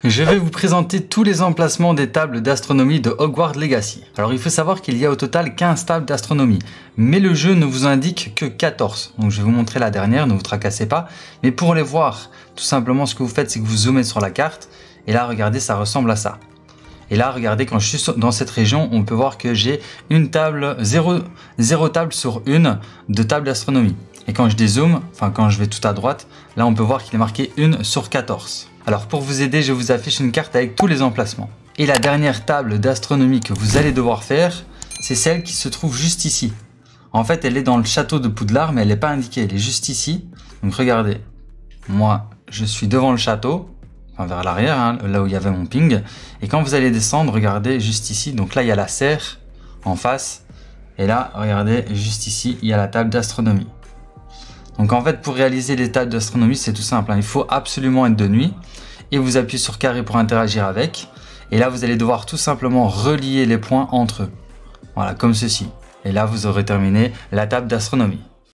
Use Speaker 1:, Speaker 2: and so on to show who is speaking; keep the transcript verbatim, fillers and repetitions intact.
Speaker 1: Je vais vous présenter tous les emplacements des tables d'astronomie de Hogwarts Legacy. Alors il faut savoir qu'il y a au total quinze tables d'astronomie, mais le jeu ne vous indique que quatorze. Donc je vais vous montrer la dernière, ne vous tracassez pas. Mais pour les voir, tout simplement ce que vous faites, c'est que vous zoomez sur la carte. Et là, regardez, ça ressemble à ça. Et là, regardez, quand je suis dans cette région, on peut voir que j'ai une table, zéro, zéro table sur une de table d'astronomie. Et quand je dézoome, enfin quand je vais tout à droite, là on peut voir qu'il est marqué une sur quatorze. Alors pour vous aider, je vous affiche une carte avec tous les emplacements. Et la dernière table d'astronomie que vous allez devoir faire, c'est celle qui se trouve juste ici. En fait, elle est dans le château de Poudlard, mais elle n'est pas indiquée, elle est juste ici. Donc regardez, moi je suis devant le château, enfin vers l'arrière, hein, là où il y avait mon ping. Et quand vous allez descendre, regardez juste ici, donc là il y a la serre en face. Et là, regardez, juste ici, il y a la table d'astronomie. Donc en fait, pour réaliser les tables d'astronomie, c'est tout simple, hein. Il faut absolument être de nuit. Et vous appuyez sur carré pour interagir avec. Et là, vous allez devoir tout simplement relier les points entre eux. Voilà, comme ceci. Et là, vous aurez terminé la table d'astronomie.